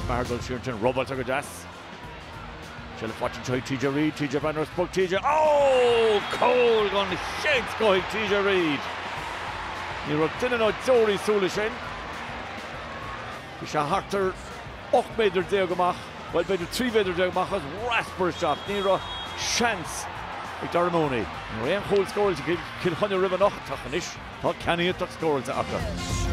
Margot Shearton, Robert Agadas. Shell watching Choi TJ Reid, TJ Banner spoke TJ. Oh, Cole gone shades going TJ Reid. Ní rud duine nó Jory Sulishin. Is a hartar 8 méadar déag amach, well beidir 3 méadar déag amach as rasper shot. Ní rud chance ag Darmoni. Ní rud éon chóil scóil kill chunne river nach tachanis. Tá Kenny at scóil sa acha.